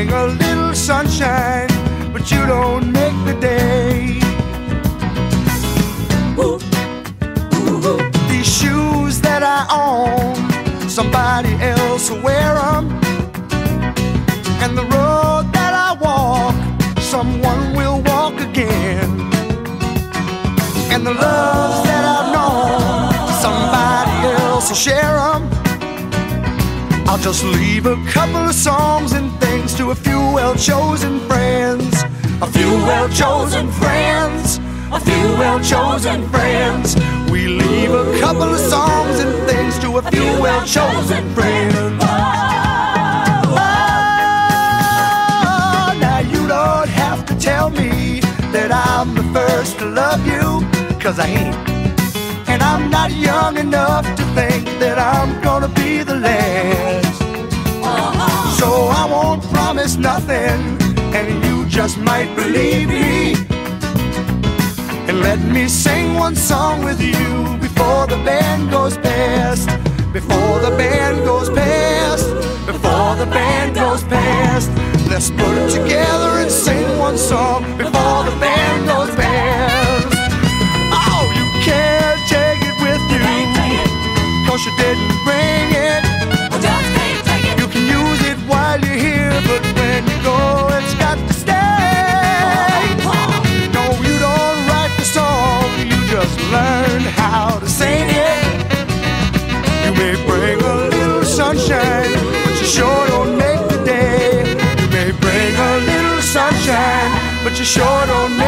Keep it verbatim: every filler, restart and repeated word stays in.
bring a little sunshine, but you don't make the day. Ooh. Ooh. These shoes that I own, somebody else will wear them. And the road that I walk, someone will walk again. And the loves that I've known, somebody else will share them. I'll just leave a couple of songs and things to a few well-chosen friends. A few well-chosen friends. A few well-chosen friends. We leave a couple of songs and things to a few well-chosen friends. Oh, now you don't have to tell me that I'm the first to love you, 'cause I ain't. And I'm not young enough to think that I'm gonna be the last. So I won't promise nothing, and you just might believe me. And let me sing one song with you before the band goes past. Before the band goes past. Before the band goes past. Let's put it together and sing one song before the band goes past. Oh, you can't take it with you, 'cause you didn't bring it. You can use it while you're here, but when you go, it's got to stay. No, you don't write the song, you just learn how to sing it. You may bring a little sunshine, but you sure don't make the day. You may bring a little sunshine, but you sure don't make